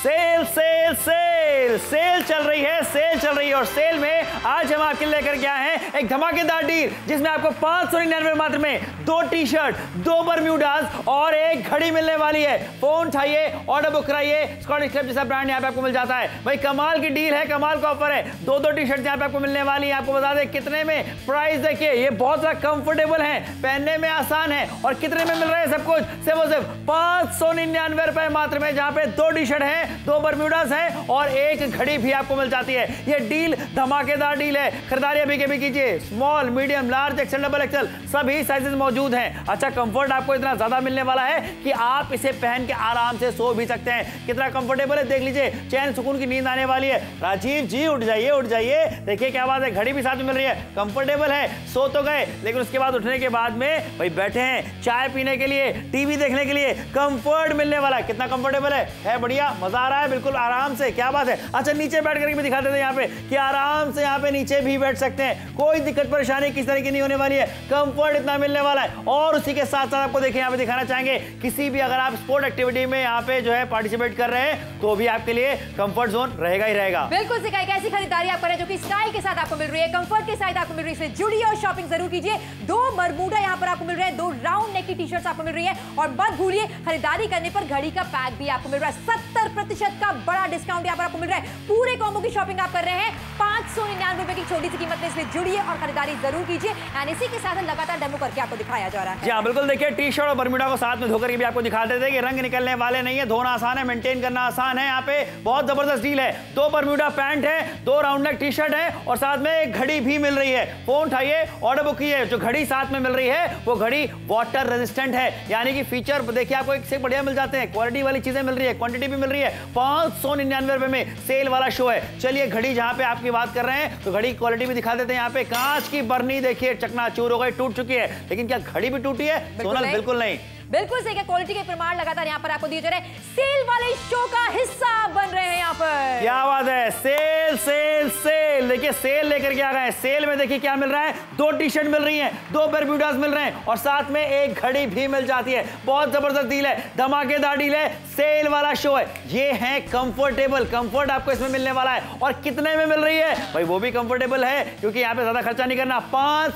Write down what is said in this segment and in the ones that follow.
Cell sale sale cell चल रही है, सेल चल रही है। और सेल में आज हम आपके लिए लेकर के आए हैं एक धमाकेदार डील जिसमें आपको 599 मात्र में 2 टी शर्ट, 2 बरम्यूडास और एक घड़ी मिलने वाली है। फोन उठाइए, ऑर्डर बुक कराइए। स्कॉटिश क्लब जैसा ब्रांड यहाँ पे आपको मिल जाता है। भाई कमाल की डील है, कमाल का ऑफर है। 2 टी शर्ट यहाँ पे आपको मिलने वाली है। आपको बता दें कितने में, प्राइस देखिए, ये बहुत ज्यादा कंफर्टेबल है, पहनने में आसान है। और कितने में मिल रहा है सब कुछ? सिर्फ 599 रुपए मात्र में, जहां पे 2 टी शर्ट है, 2 बरम्यूडास है और एक घड़ी भी आपको मिल जाती है। ये डील धमाकेदार डील है। खरीदारी अभी के भी कीजिए। Small, medium, large, XL, double XL सभी साइजेस मौजूद हैं। अच्छा कंफर्ट आपको इतना ज्यादा मिलने वाला है कि आप इसे पहन के आराम से सो भी सकते हैं। कितना कंफर्टेबल है देख लीजिए, चैन सुकून की नींद आने वाली है। राजीव जी उठ जाइए, उठ जाइए, देखिए क्या बात है, घड़ी भी साथ में मिल रही है। कंफर्टेबल है, सो तो गए लेकिन उसके बाद उठने के बाद में भाई बैठे हैं चाय पीने के लिए, टीवी देखने के लिए, कंफर्ट मिलने वाला है। कितना कंफर्टेबल है बढ़िया, मजा आ रहा है, बिल्कुल आराम से। क्या बात है। अच्छा नीचे बैठ करके भी दिखा देते हैं यहाँ पे कि आराम से यहाँ पे नीचे भी बैठ सकते हैं, कोई दिक्कत परेशानी किस तरह की नहीं होने वाली है। कंफर्ट इतना मिलने वाला है। और उसी के साथ साथ आपको देखिए यहाँ पे दिखाना चाहेंगे, किसी भी अगर आप स्पोर्ट एक्टिविटी में यहाँ पे जो है पार्टिसिपेट कर रहे हैं तो भी आपके लिए कंफर्ट जोन रहेगा ही रहेगा। बिल्कुल सिखाई, ऐसी खरीदारी आप करें जो कि स्टाइल के साथ आपको मिल रही है, कंफर्ट के साथ आपको मिल रही है। इससे जुड़िए और शॉपिंग जरूर कीजिए। 2 बरमूडा यहाँ पर आपको मिल रहे हैं, 2 राउंड नेक की टी शर्ट्स आपको मिल रही है। और मत भूलिए खरीदारी करने पर घड़ी का पैक भी आपको मिल रहा है। 70% का बड़ा डिस्काउंट यहाँ पर आपको मिल रहा है। पूरे कॉम्बो की शॉपिंग आप कर रहे हैं 599 रुपए की छोटी सी कीमत में। इसलिए जुड़िए और खरीदारी जरूर कीजिए। एंड इसी के साथ लगातार डेमो करके आपको दिखाया जा रहा है। जी हाँ बिल्कुल, देखिए टी शर्ट और बरमूडा को साथ में धोकर के भी आपको दिखा देते हैं कि रंग निकलने वाले नहीं है, धोना आसान है, मेंटेन करना आसान है। यहाँ पे बहुत जबरदस्त डील है। 2 बरमूडा पैंट है, 2 राउंड नेक टी शर्ट है और साथ में एक घड़ी भी मिल रही है। फोन उठाइए, ऑर्डर बुक कीजिए। जो घड़ी साथ में मिल रही है वो घड़ी वाटर रेजिस्टेंट है, यानी कि फीचर देखिए आपको एक से बढ़िया मिल जाते हैं, क्वालिटी वाली चीजें मिल रही है, क्वांटिटी भी मिल रही है। 599 रुपए में सेल वाला शो है। चलिए घड़ी जहां पे आपकी बात कर रहे हैं तो घड़ी क्वालिटी भी दिखा देते हैं। यहाँ पे कांच की बरनी देखिए चकनाचूर हो गई, टूट चुकी है, लेकिन क्या घड़ी भी टूटी है? सोनल बिल्कुल नहीं। बिल्कुल सही है, क्वालिटी के प्रमाण लगातार यहाँ पर आपको दिए जा रहे हैं। सेल वाले शो का हिस्सा बन रहे हैं यहाँ पर। क्या बात है, सेल सेल सेल। देखिए सेल लेकर के आ गए। सेल में देखिए क्या मिल रहा है, 2 टी शर्ट मिल रही हैं, 2 बरम्यूडास मिल रहे हैं और साथ में एक घड़ी भी मिल जाती है। बहुत जबरदस्त डील है, धमाकेदार डील है, सेल वाला शो है। ये है कंफर्टेबल, कंफर्ट आपको इसमें मिलने वाला है। और कितने में मिल रही है भाई? वो भी कंफर्टेबल है क्योंकि यहाँ पे ज्यादा खर्चा नहीं करना।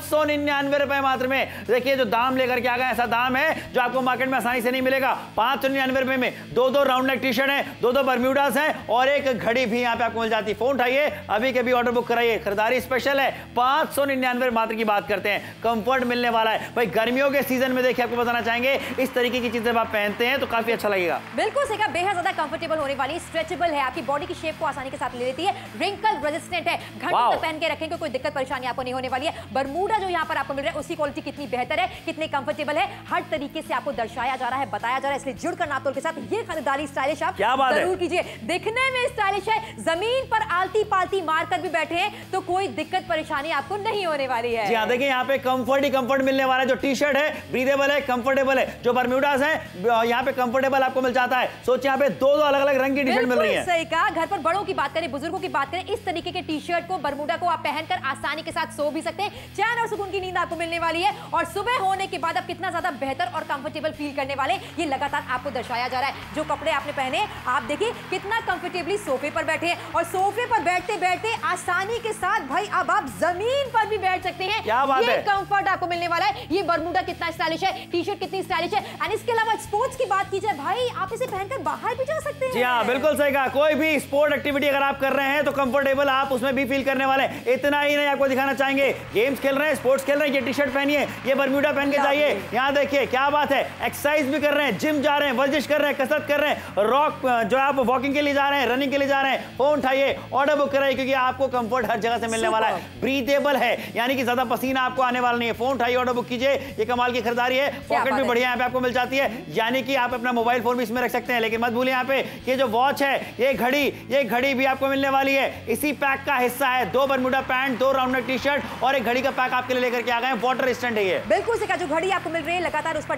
599 रुपए मात्र में। देखिए जो दाम लेकर के आ गए, ऐसा दाम है जो आपको मार्केट में आसानी से नहीं मिलेगा। 599 रुपए में 2 राउंड नेक टी शर्ट है, 2 बरम्यूडास हैं और एक घड़ी भी यहाँ पे आपको मिल जाती है। फोन उठाइए, अभी के भी ऑर्डर बुक कराइए। खरीदारी स्पेशल है, 599 मात्र की बात करते हैं। कंफर्ट मिलने वाला है भाई। गर्मियों के सीजन में देखिए आपको बताना चाहेंगे, इस तरीके की चीजें आप पहनते हैं तो काफी अच्छा लगेगा। बिल्कुल सही, बेहद ज्यादा कंफर्टेबल होने वाली, स्ट्रेचेबल है, आपकी बॉडी की शेप को आसानी के साथ ले लेती है, रिंकल रेजिस्टेंट है, घंटों तक पहन के रखेंगे कोई दिक्कत परेशानी आपको नहीं होने वाली है। बरमूडा जो यहाँ पर आपको मिल रहा है उसकी क्वालिटी कितनी बेहतर है, कितने कंफर्टेबल है, हर तरीके से आपको दर्शाया जा रहा है, बताया जा रहा है। इसलिए जुड़कर नापतोल के साथ ये खरीदारी स्टाइलिश आप जरूर कीजिए। देखने में स्टाइलिश है, जमीन पर आलती पालती मारकर भी बैठे हैं तो कोई दिक्कत परेशानी आपको नहीं होने वाली है। जी हाँ, देखिए यहाँ पे कंफर्ट ही कंफर्ट मिलने वाला है। जो टी शर्ट है ब्रीदेबल है, कंफर्टेबल है। जो बरम्यूडास है यहाँ पे कंफर्टेबल आपको मिल जाता है। सोचिए यहाँ पे 2 अलग अलग रंग की टी शर्ट मिल रही है। सही कहा, घर पर बड़ों की बात करें, बुजुर्गों की बात करें, इस तरीके के टी शर्ट को, बरमूडा को आप पहनकर आसानी के साथ सो भी सकते हैं। चैन और सुकून की नींद आपको मिलने वाली है और सुबह होने के बाद आप कितना ज्यादा बेहतर और कंफर्टेबल फील करने वाले, ये लगातार आपको दर्शाया जा रहा है। जो कपड़े आपने पहने, आप देखिए कितना कंफर्टेबली सोफे पर बैठे हैं और सोफे पर बैठते बैठते आसानी के साथ भाई अब आप जमीन पर भी बैठ सकते हैं। क्या बात है, कंफर्ट आपको मिलने वाला है। ये बरमूडा कितना स्टाइलिश है, टी शर्ट कितनी स्टाइलिश है। एंड इसके अलावा स्पोर्ट्स की बात की जाए भाई, आप इसे पहनकर बाहर भी जा सकते हैं। जी हाँ बिल्कुल सही कहा। कोई भी स्पोर्ट एक्टिविटी अगर आप कर रहे हैं तो कंफर्टेबल आप उसमें भी फील करने वाले। इतना ही नहीं, आपको दिखाना चाहेंगे, गेम्स खेल रहे हैं, स्पोर्ट्स खेल रहे हैं, ये टी शर्ट पहनिए, ये बरमूडा पहन के जाइए। यहाँ देखिए क्या बात है, एक्सरसाइज भी कर रहे हैं, जिम जा रहे हैं, वर्जिश कर रहे हैं, कसरत कर रहे हैं, रॉक जो आप वॉकिंग के लिए जा रहे हैं, रनिंग के लिए जा रहे हैं, फोन उठाइए, ऑर्डर बुक कराइए क्योंकि आपको कंफर्ट हर जगह से मिलने वाला है। ब्रीथेबल है, यानी कि ज्यादा पसीना आपको आने वाला नहीं है। फोन उठाइए, ऑर्डर बुक कीजिए। ये कमाल की खरीदारी है। पॉकेट भी बढ़िया यहाँ पे आपको मिल जाती है, यानी कि आप अपना मोबाइल फोन भी इसमें रख सकते हैं। लेकिन मत भूलिए यहाँ पे ये जो वॉच है, ये घड़ी भी आपको मिलने वाली है, इसी पैक का हिस्सा है। 2 Bermuda pant, 2 round neck T shirt और एक घड़ी का पैक आपके लिए लेकर के आ गए हैं। वाटर रेजिस्टेंट है ये। बिल्कुल से जो घड़ी आपको मिल रही है लगातार उस पर डेमो करके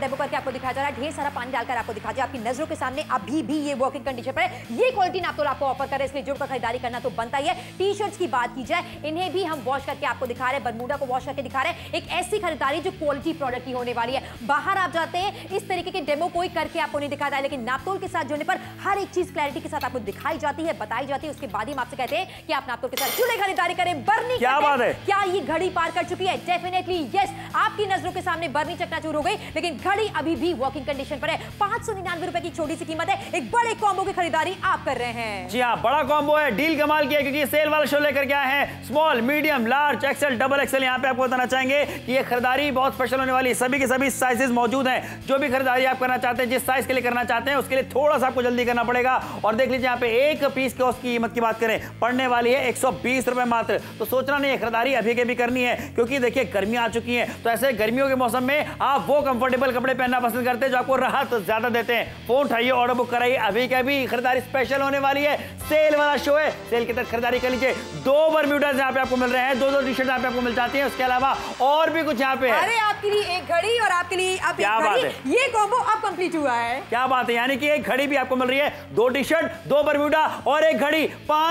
आपको दिखाया जा रहा है, ढेर सारा पानी डालकर आपको दिखा दिया आपकी नजरों के सामने। अभी भी ये वर्किंग कंडीशन पर है, ये क्वालिटी नापतोल आपको ऑफर कर रहे हैं, इसलिए जुड़कर खरीदारी करना तो बनता ही है। टी शर्ट्स की बात की जाए, इन्हें भी हम वॉश करके आपको दिखा रहे हैं, बरमूडा को वॉश करके दिखा रहे हैं। एक ऐसी खरीदारी जो क्वालिटी प्रोडक्ट की होने वाली है। बाहर आप जाते हैं, इस तरीके के डेमो कोई करके आपको नहीं दिखाता है, लेकिन नापतोल के साथ जुड़ने पर हर एक चीज क्लैरिटी के साथ आपको दिखाई जाती है, बताई जाती है। उसके बाद ही हम आपसे कहते हैं कि आप नापतोल के साथ जुड़े खरीदारी करें। बर्नी क्या बात है, क्या ये घड़ी पार कर चुकी है? डेफिनेटली यस, आपकी नजरों के सामने बर्नी चकनाचूर हो गई, लेकिन घड़ी अभी भी वर्किंग कंडीशन पर है। 599 रुपए की छोटी सी कीमत है, एक बड़े कॉम्बो की खरीदारी आप कर रहे हैं। जी हाँ, बड़ा कॉम्बो है, डील कमाल की है, क्योंकि सेल वाला शो लेकर के आए हैं। Small, medium, large, XL, double XL. यहाँ पे आपको बताना चाहेंगे कि ये खरीदारी बहुत स्पेशल होने वाली है। सभी के सभी साइजेस मौजूद हैं। जो भी खरीदारी आप करना चाहते हैं, जिस साइज के लिए करना चाहते हैं, उसके लिए थोड़ा सा आपको जल्दी करना पड़ेगा। और देख लीजिए यहाँ पे एक पीस की उसकी कीमत की बात करें, पड़ने वाली है 120 रुपए मात्र। तो सोचना नहीं है, खरीदारी अभी के भी करनी है, क्योंकि देखिए गर्मियां आ चुकी हैं। तो ऐसे गर्मियों के मौसम में आप वो कंफर्टेबल कपड़े पहनना पसंद करते हैं जो आपको राहत ज्यादा देते हैं। फोन उठाइए, ऑर्डर बुक कराइए, अभी के अभी खरीदारी स्पेशल होने वाली है। सेल वाला शो है, सेल के तहत खरीदारी कर लीजिए। 2 बरम्यूडास यहाँ पे आपको मिल रहे हैं, 2 टी शर्ट यहाँ पे आपको मिल जाती है। उसके अलावा और भी कुछ यहाँ पे है। अरे आपके लिए एक घड़ी और आपके लिए आप एक घड़ी, ये कॉम्बो अब कंप्लीट हुआ है। क्या बात है, यानी कि एक घड़ी भी आपको मिल रही है, 2 टी शर्ट, 2 बरम्यूडा और एक घड़ी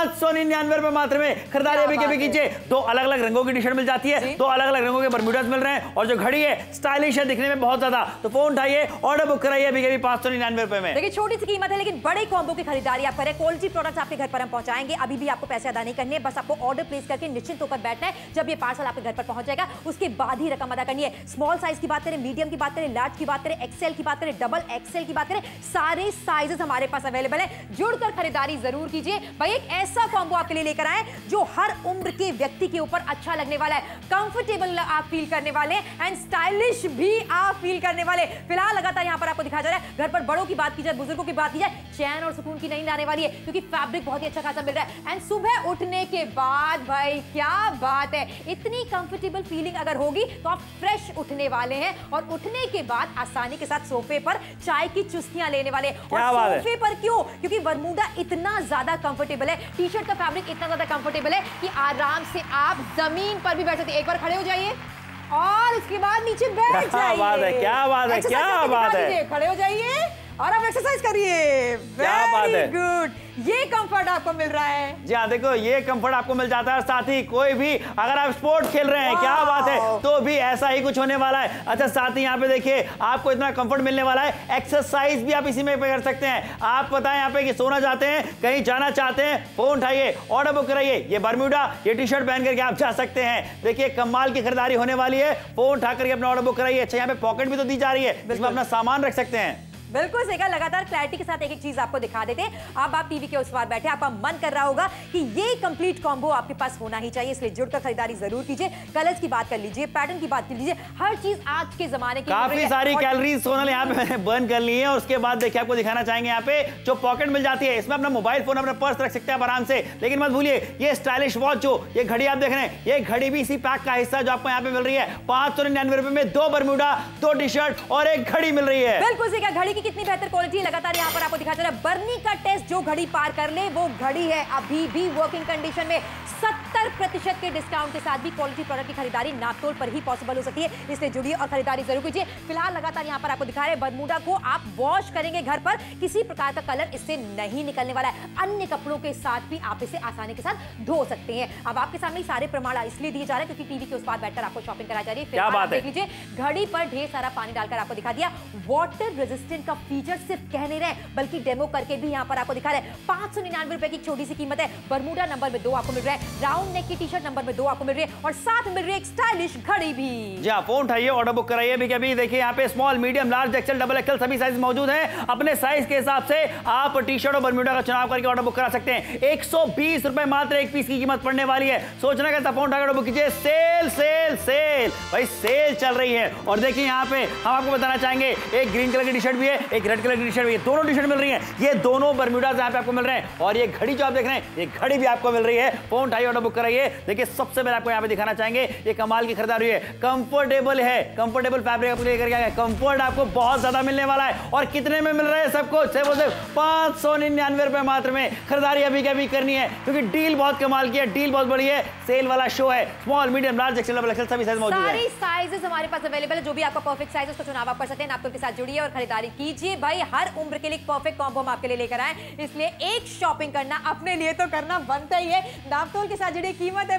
599 रुपए मात्र में। खरीदारी अभी के भी कीजिए। 2 अलग अलग रंगों की टी शर्ट मिल जाती है, 2 अलग अलग रंगों के बरम्यूडास मिल रहे हैं, और जो घड़ी है स्टाइलिश है दिखने में बहुत ज्यादा। तो फोन उठाइए, ऑर्डर बुक कराइए अभी के भी 599 रुपए में। देखिए छोटी सी कीमत है, लेकिन बड़े कॉम्बो की खरीदारी आप करें। क्वालिटी प्रोडक्ट्स आपके घर पर हम पहुंचाएंगे। अभी भी आपको पैसे अदा नहीं करने, बस आपको ऑर्डर प्लेस करके निश्चिंत होकर बैठना है। जब ये पार्सल आपके घर पर पहुंच जाएगा, उसके बाद ही रकम अदा करनी है। स्मॉल साइज की बात करें, मीडियम की बात करें, लार्ज की बात करें, एक्सेल की बात करें, डबल एक्सेल की बात करें, सारे साइजेस हमारे पास अवेलेबल है। जुड़कर खरीदारी जरूर कीजिए भाई। एक ऐसा कॉम्बो आपके लिए लेकर आए जो हर उम्र के व्यक्ति के ऊपर अच्छा लगने वाला है, कंफर्टेबल आप फील करने वाले एंड स्टाइलिश भी आप फील करने वाले। फिलहाल लगातार यहां पर आपको दिखाया जा रहा है। घर पर बड़ों की बात की जाए, बुजुर्गों की बात की जाए, चैन और सुकून की नींद आने वाली है, क्योंकि फैब्रिक बहुत ही अच्छा खासा मिल रहा है। एंड सुबह उठने के बाद भाई क्या बात है, इतनी कंफर्टेबल फीलिंग अगर होगी तो आप फ्रेश उठने वाले हैं, और उठने के बाद आसानी के साथ सोफे पर चाय की चुस्कियां लेने वाले। और सोफे पर क्यों? क्योंकि बरमूडा इतना ज्यादा कंफर्टेबल है, टी शर्ट का फैब्रिक इतना ज्यादा कंफर्टेबल है कि आराम से आप जमीन पर भी बैठ सकते हैं। एक बार खड़े हो जाइए और उसके बाद नीचे बैठ जाइए। क्या बात है, क्या बात है, क्या बात है। खड़े हो जाइए और आप एक्सरसाइज करिए। वेरी गुड, ये कंफर्ट आपको मिल रहा है। जी हाँ, देखो ये कंफर्ट आपको मिल जाता है। साथ ही कोई भी अगर आप स्पोर्ट खेल रहे हैं, क्या बात है, तो भी ऐसा ही कुछ होने वाला है। अच्छा, साथ ही यहाँ पे देखिए आपको इतना कंफर्ट मिलने वाला है। एक्सरसाइज भी आप इसी में कर सकते हैं। आप बताएं यहाँ पे कि सोना चाहते हैं, कहीं जाना चाहते हैं, फोन उठाइए, ऑर्डर बुक कराइए। ये बरम्यूडा, ये टी शर्ट पहन करके आप जा सकते हैं। देखिए कमाल की खरीदारी होने वाली है। फोन उठा करके अपना ऑर्डर बुक कराइए। अच्छा, यहाँ पे पॉकेट भी तो दी जा रही है, जिसमें अपना सामान रख सकते हैं। बिल्कुल सही कहा। लगातार क्लैरिटी के साथ एक एक चीज आपको दिखा देते हैं। अब आप टीवी के उस पार बैठे, आपका मन कर रहा होगा कि ये कंप्लीट कॉम्बो आपके पास होना ही चाहिए, इसलिए जुड़कर खरीदारी जरूर कीजिए। कलर्स की बात कर लीजिए, पैटर्न की बात कर लीजिए, हर चीज आज के जमाने की। काफी सारी कैलोरीज सोनल यहाँ पे मैंने बर्न कर ली है। और उसके बाद देखिए आपको दिखाना चाहेंगे यहाँ पे जो पॉकेट मिल जाती है, इसमें अपना मोबाइल फोन, अपना पर्स रख सकते हैं आप आराम से। लेकिन मत भूलिए ये स्टाइलिश वॉच, जो ये घड़ी आप देख रहे हैं, ये घड़ी भी इसी पैक का हिस्सा जो आपको यहाँ पे मिल रही है। 599 रुपए में 2 बरम्यूडा, 2 टी शर्ट और एक घड़ी मिल रही है। बिल्कुल सही कहा। घड़ी की कितनी बेहतर क्वालिटी लगातार यहाँ पर आपको दिखाया जा रहा है। बर्नी का टेस्ट जो घड़ी पार कर ले वो घड़ी है। अभी भी वर्किंग कंडीशन में 70% के डिस्काउंट के साथ भी क्वालिटी प्रोडक्ट की खरीदारी नापतोल पर ही पॉसिबल हो सकती है, इसलिए जुड़िए और खरीदारी जरूर कीजिए। फिलहाल लगातार यहाँ पर आपको दिखा रहे हैं बरमूडा को आप वॉश करेंगे घर पर, किसी प्रकार का कलर इससे नहीं निकलने वाला है। अन्य कपड़ों के साथ भी आप इसे आसानी के साथ धो सकते हैं। अब आपके सामने सारे प्रमाण इसलिए दिए जा रहे हैं क्योंकि टीवी के उस पार बैठकर आपको शॉपिंग कराई जा रही है। फिलहाल देख लीजिए, घड़ी पर ढेर सारा पानी डालकर आपको दिखा दिया। वाटर रेजिस्टेंट का फीचर सिर्फ कह नहीं रहे, बल्कि डेमो करके भी यहाँ पर आपको दिखा रहे हैं। 599 रुपए की छोटी सी कीमत है। बरमूडा नंबर में 2 आपको मिल रहा है, राउंड नेक की टी शर्ट नंबर में 2 आपको मिल रही है, और साथ में मिल रही है एक स्टाइलिश घड़ी भी। जी हाँ, फोन उठाइए, ऑर्डर बुक कराइए भी। कभी देखिए यहाँ पे small, medium, large, XL, double XL सभी साइज मौजूद हैं। अपने साइज के हिसाब से आप टी शर्ट और बरमूडा का चुनाव करके ऑर्डर बुक करा सकते हैं। 120 रुपए मात्र एक पीस की कीमत पड़ने वाली है। सोचना कैसा, फोन उठाकर ऑर्डर बुक कीजिए। सेल सेल सेल भाई, सेल चल रही है। और देखिए यहाँ पे हम आपको बताना चाहेंगे, एक ग्रीन कलर की टी शर्ट भी है, एक रेड कलर की टी शर्ट भी है। दोनों टी शर्ट मिल रही है, ये दोनों बरमूडा यहाँ पे आपको मिल रहे हैं। और ये घड़ी जो आप देख रहे हैं, ये घड़ी भी आपको मिल रही है। फोन उठाइए, ऑर्डर बुक बुक कराइए। देखिए सबसे पहले आपको यहाँ पे दिखाना चाहेंगे, ये कमाल की खरीदारी है, कंफर्टेबल है, कंफर्टेबल फैब्रिक आपको लेकर गया है, कंफर्ट आपको बहुत ज्यादा मिलने वाला है। और कितने में मिल रहा है सबको? सिर्फ 599 रुपए मात्र में। खरीदारी अभी कभी करनी है क्योंकि डील बहुत कमाल की है, डील बहुत बड़ी है, सेल वाला शो है। Small, medium, large, XL, double XL सभी साइज मौजूद है। सारी साइजेस हमारे पास अवेलेबल है, जो भी आपका परफेक्ट साइज है उसका चुनाव आप कर सकते हैं। नापतोल के साथ जुड़िए और खरीदारी कीजिए। भाई हर उम्र के लिए परफेक्ट कॉम्बो हम आपके लिए लेकर आए, इसलिए एक शॉपिंग करना अपने लिए तो करना बनता ही है। नापतोल के साथ जुड़िए, कीमत है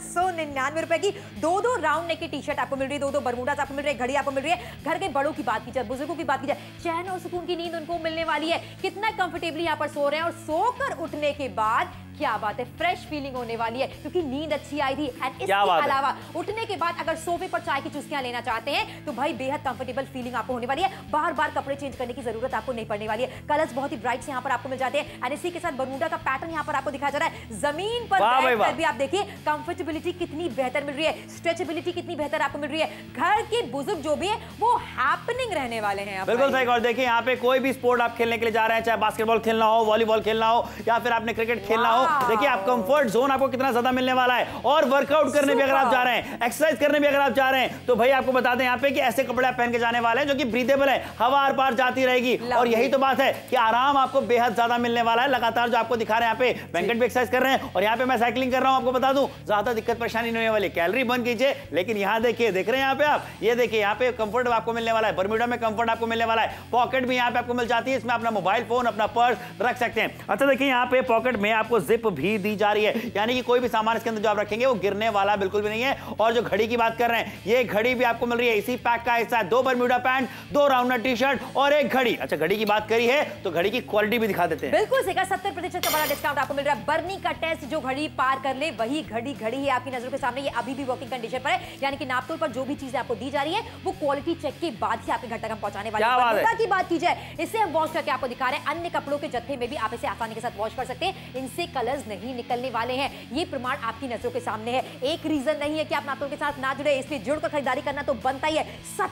599 रुपए की। दो राउंड नेक की टी शर्ट आपको मिल रही है, दो बरमूडास आपको मिल रही है, घड़ी आपको मिल रही है। घर के बड़ों की बात की जाए, बुजुर्गों की बात की जाए, चैन और सुकून की नींद उनको मिलने वाली है। कितना कंफर्टेबली यहाँ पर सो रहे हैं और सोकर उठने के बाद क्या बात है, फ्रेश फीलिंग होने वाली है क्योंकि नींद अच्छी आई थी। एंड इसके अलावा उठने के बाद अगर सोफे पर चाय की चुस्कियां लेना चाहते हैं तो भाई बेहद कंफर्टेबल फीलिंग आपको होने वाली है। बार बार कपड़े चेंज करने की जरूरत आपको नहीं पड़ने वाली है। कलर्स बहुत ही ब्राइट यहाँ पर आपको मिल जाते हैं। एंड इसी के साथ बरमूडा का पैटर्न यहाँ पर आपको दिखाया जा रहा है। जमीन पर बैठकर भी आप देखिए कंफर्टेबिलिटी कितनी बेहतर मिल रही है, स्ट्रेचेबिलिटी कितनी बेहतर आपको मिल रही है। घर के बुजुर्ग जो भी है वो हैपनिंग रहने वाले हैं। बिल्कुल सही। और देखिए यहाँ पे कोई भी स्पोर्ट आप खेलने के लिए जा रहे हैं, चाहे बास्केटबॉल खेलना हो, वॉलीबॉल खेलना हो या फिर आपने क्रिकेट खेलना हो, देखिए आप कंफर्ट जोन आपको कितना ज्यादा मिलने वाला है। और वर्कआउट करने भी अगर आप जा रहे हैं, एक्सरसाइज करने भी अगर आप जा रहे हैं, तो भाई आपको बता दें यहाँ पे कि ऐसे कपड़े आप पहन के जाने वाले हैं जो कि ब्रीदेबल है, हवा आर पार जाती रहेगी। और यही तो बात है कि आराम आपको बेहद ज्यादा मिलने वाला है। लगातार जो आपको दिखा रहे हैं यहाँ पे वेंकट भी एक्सरसाइज कर रहे हैं और यहाँ पे मैं साइकिलिंग कर रहा हूँ। आपको बता दूं ज्यादा दिक्कत परेशानी नहीं होने वाली। कैलोरी बर्न कीजिए, लेकिन यहाँ देखिए, देख रहे हैं यहाँ पे आप, ये देखिए यहाँ पे कंफर्ट आपको मिलने वाला है। बरमूडा में कंफर्ट आपको मिलने वाला है। पॉकेट भी यहाँ पे आपको मिल जाती है, इसमें अपना मोबाइल फोन, अपना पर्स रख सकते हैं। अच्छा देखिए यहाँ पे पॉकेट में आपको जिप भी दी जा रही है, यानी कि कोई भी सामान इसके अंदर जो आप रखेंगे वो गिरने वाला बिल्कुल भी नहीं है। और जो घड़ी की बात कर रहे हैं, ये घड़ी भी आपको मिल रही है, इसी पैक का हिस्सा है। 2 Bermuda pant, 2 rounder T shirt और 1 घड़ी। अच्छा घड़ी की बात करी है तो घड़ी की क्वालिटी भी दिखा देते हैं। बिल्कुल सही, 70% का बड़ा डिस्काउंट आपको मिल रहा है। बर्नी का टेस्ट, जो घड़ी पार कर ले वही घड़ी है आपकी नजरों के सामने। ये अभी भी वर्किंग कंडीशन पर है, यानी कि नापतोल पर जो भी चीजें आपको दी जा रही है वो क्वालिटी चेक के बाद ही आपके घर तक हम पहुंचाने वाले हैं। बरमूडा की बात की जाए, इसे हम वॉश करके आपको दिखा रहे हैं। अन्य कपड़ों के जत्थे में भी आप इसे आसानी के साथ वॉश कर सकते हैं, इनसे कलर्स नहीं निकलने वाले हैं। ये प्रमाण आपकी नजरों के सामने है। एक रीजन नहीं है कि आप नापतोल के साथ ना जुड़े, इसलिए जुड़कर खरीदारी करना तो बनता ही है।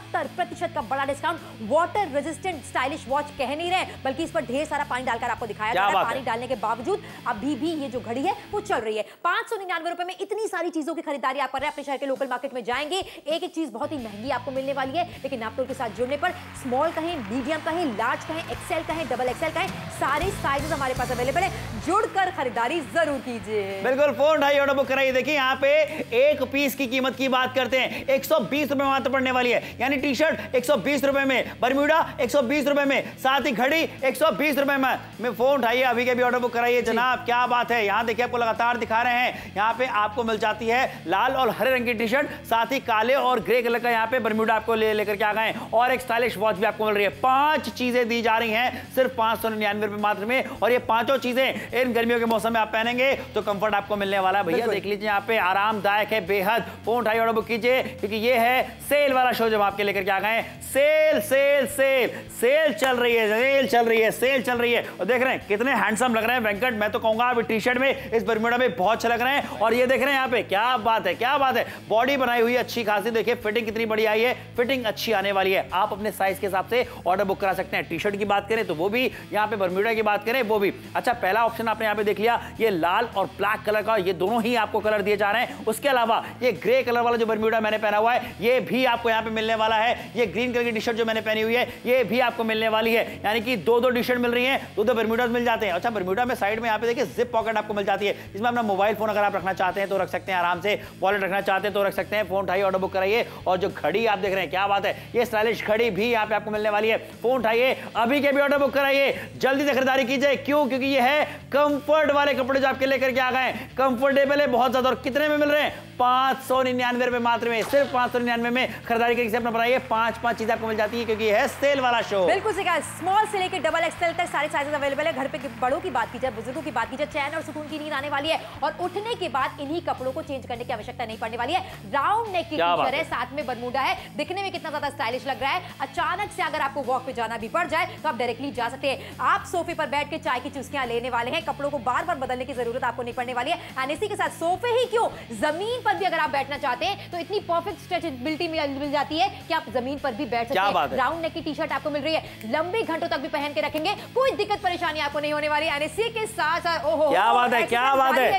70% का बड़ा discount. Water resistant stylish watch कह नहीं रहे, बल्कि इस पर ढेर सारा पानी डालकर आपको दिखाया जा रहा है। पानी डालने के बावजूद अभी भी ये जो घड़ी है वो चल रही है। 599 रुपए में इतनी सारी चीजों की खरीदारी आप कर रहे हैं। अपने शहर के लोकल मार्केट में जाएंगे, एक चीज बहुत ही महंगी आपको मिलने वाली है, लेकिन नापतोल के साथ जुड़ने पर स्मॉल कहें, मीडियम कहें, लार्ज कहें, एक्सेल कहें, डबल एक्सेल कहें, सारे साइजेस हमारे पास अवेलेबल है। जुड़कर खरीदारी जरूर कीजिए। बिल्कुल, फोन ढाई ऑर्डर बुक कराइए। देखिए यहाँ पे एक पीस की कीमत की बात करते हैं, 120 रुपए मात्र पड़ने वाली है, यानी टी शर्ट 120 रुपए में, बरमूडा 120 रुपए में, साथ ही घड़ी 120 रुपए में। फोन उठाइए, अभी के भी ऑर्डर बुक कराइए जनाब। क्या बात है, यहाँ देखिए आपको लगातार दिखा रहे हैं, यहाँ पे आपको मिल जाती है लाल और हरे रंग की टी शर्ट, साथ ही काले और ग्रे कलर का यहाँ पे बरमूडा आपको लेकर के आ गए, और एक स्टाइलिश वॉच भी आपको मिल रही है। 5 चीजें दी जा रही हैं सिर्फ 599 रुपए मात्र में, और ये 5 चीजें इन गर्मियों के मौसम में आप पहनेंगे तो कंफर्ट आपको मिलने वाला है। भैया देख लीजिए यहाँ पे आरामदायक है बेहद। फोन उठाइए, ऑर्डर बुक कीजिए, क्योंकि ये है सेल वाला शो जब आपके लेकर के आ गए। सेल सेल सेल सेल चल रही है, सेल चल रही है, सेल चल रही है। और देख रहे हैं कितने हैंडसम लग रहे हैं वेंकट, मैं तो कहूंगा आप टी शर्ट में, इस बरमूडा में बहुत अच्छे लग रहे हैं। और ये देख रहे हैं यहाँ पे, क्या बात है, क्या बात है, बॉडी बनाई हुई है अच्छी खासी। देखिए फिटिंग कितनी बड़ी आई है, फिटिंग अच्छी आने वाली है। आप अपने साइज के हिसाब से ऑर्डर बुक करा सकते हैं। टी शर्ट की बात करें तो वो भी, यहाँ पे बरमूडा की बात करें वो भी। अच्छा पहला ऑप्शन आपने यहाँ पे देख लिया, ये लाल और ब्लैक कलर का, ये दोनों ही आपको कलर दिए जा रहे हैं। उसके अलावा ये ग्रे कलर वाला जो बरमूडा मैंने पहना हुआ है ये भी आपको यहाँ पे मिलने वाला है। ये ग्रीन कलर की टी शर्ट जो मैंने पहनी हुई है ये भी आपको मिलने वाली है, यानी कि 2 टी शर्ट मिल रही हैं, 2 बरमूडास मिल जाते हैं। अच्छा बरमूडा में साइड में यहाँ पे देखिए जिप पॉकेट आपको मिल जाती है, जिसमें अपना मोबाइल फोन अगर आप रखना चाहते हैं तो रख सकते हैं आराम से, वॉलेट रखना चाहते हैं तो रख सकते हैं। फोन उठाइए, ऑर्डर बुक कराइए। और जो घड़ी आप देख रहे हैं, क्या बात है, ये स्टाइलिश घड़ी भी यहाँ पे आपको मिलने वाली है। फोन उठाइए, अभी के भी ऑर्डर बुक कराइए, जल्दी से खरीदारी कीजिए। क्यों? क्योंकि ये है कंफर्ट वाले कपड़े जो आपके लेकर के आ गए, कंफर्टेबल है बहुत ज्यादा। और कितने में मिल रहे हैं? 599 रुपए मात्र में, सिर्फ 599 में खरीदारी करके अपना बनाइए। 5 चीजें आपको मिल जाती है, क्योंकि यह है सेल वाला शो। बिल्कुल सही कहा, स्मॉल से लेकर डबल एक्सएल तक सारे साइजेस अवेलेबल है। घर पे बड़ों की बात की जाए, बुजुर्गों की बात की जाए, चैन और सुकून की नींद आने वाली है, और उठने के बाद इन्हीं कपड़ों को चेंज करने की आवश्यकता नहीं पड़ने वाली है। राउंड नेक की टी-शर्ट है, साथ में बरमूडा है, दिखने में कितना ज्यादा स्टाइलिश लग रहा है। अचानक से अगर आपको वॉक पे जाना भी पड़ जाए तो आप डायरेक्टली जा सकते हैं। आप सोफे पर बैठ के चाय की चुस्कियां लेने वाले हैं, कपड़ों को बार बार बदलने की जरूरत आपको नहीं पड़ने वाली है। एंड इसी के साथ सोफे ही क्यों, जमीन पर भी अगर आप बैठना चाहते हैं तो इतनी परफेक्ट स्ट्रेचेबिलिटी मिल जाती है कि आप जमीन पर भी बैठ सकते हैं। राउंड नेक की टी-शर्ट आपको मिल रही है, लंबे घंटों तक भी पहन के रखेंगे, कोई दिक्कत परेशानी आपको नहीं होने वाली है। इसी के साथ ओहो, क्या बात है, क्या बात है,